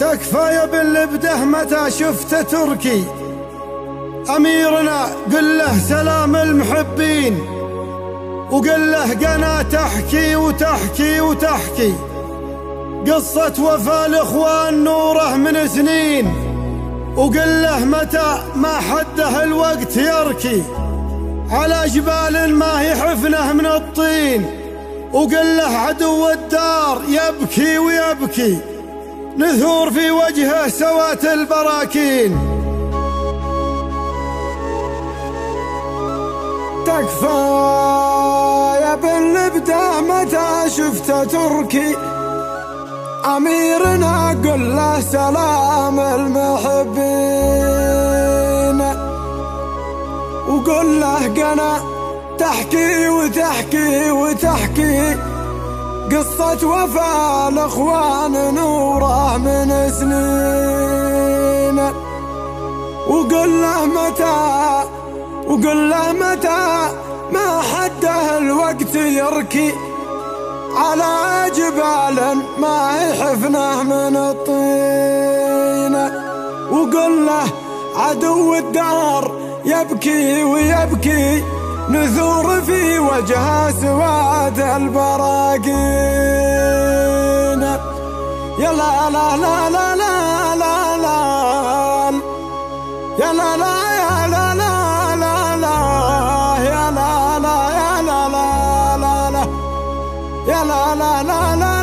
تكفى يا باللبده متى شفت تركي أميرنا قل له سلام المحبين، وقل له قنا تحكي وتحكي وتحكي قصة وفاة الإخوان نوره من سنين، وقل له متى ما حده الوقت يركي على جبال ما هي حفنه من الطين، وقل له عدو الدار يبكي ويبكي نثور في وجهه سوات البراكين. تكفى يا باللبده متى شفت تركي أميرنا قل له سلام المحبين، وقل له قنا تحكي وتحكي وتحكي قصة وفاة الإخوان نوره من سنين، وقل له متى ما حده الوقت يركي على جبال ما هي حفنه من الطين، وقل له عدو الدار يبكي ويبكي نثور في وجه سواد البراكين. يا لا لا لا لا لا لا لا يا لا لا يا لا لا لا لا يا لا لا يا لا لا لا لا يا لا لا لا لا